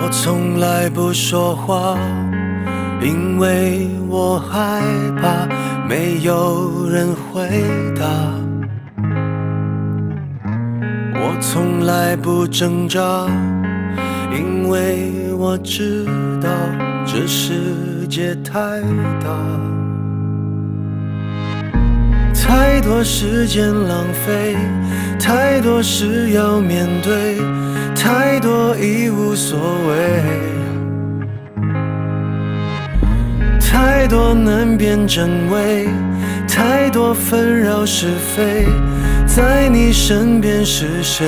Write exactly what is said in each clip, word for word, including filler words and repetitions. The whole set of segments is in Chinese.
我从来不说话，因为我害怕没有人回答。我从来不挣扎，因为我知道这世界太大，太多时间浪费，太多事要面对，太多已无所谓，太多难辨真伪，太多纷扰是非，在你身边是谁？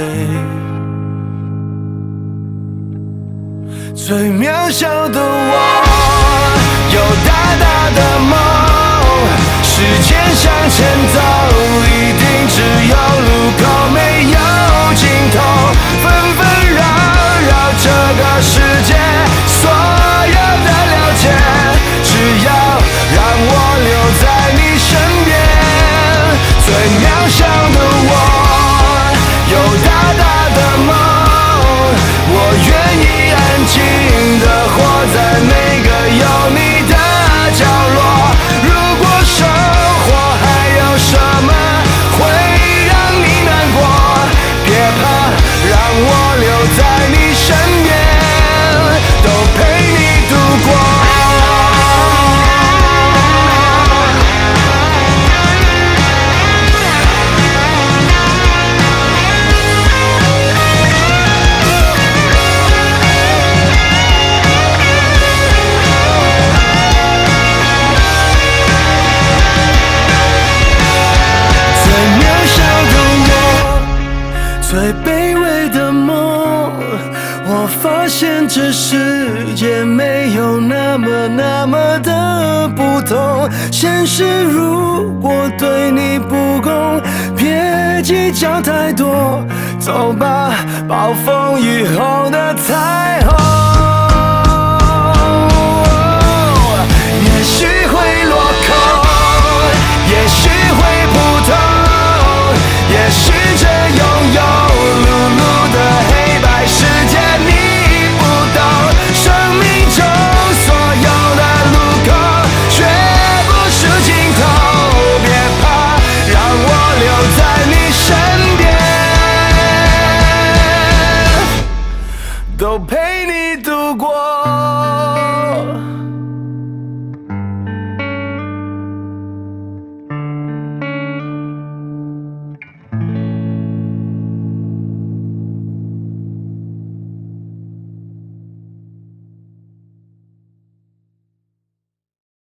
最渺小的我，有大大的梦，时间向前走，一定只有路口没有尽头，纷纷扰扰这个世界，所有的了解，只要让我留在你身边。最渺小的我，有大大的梦，我愿意安静地活在每个有你的角落。如果生活还有什么会让你难过，别怕，让我留在你身边，都陪你度过。最卑微的梦，我发现这世界没有那么那么的不同。现实如果对你不公，别计较太多，走吧，暴风雨后的彩虹。也许会落空，也许会普通，也许这拥有碌碌的黑白世界你不懂，生命中所有的路口却不是尽头，别怕，让我留在你身边，都陪你度过。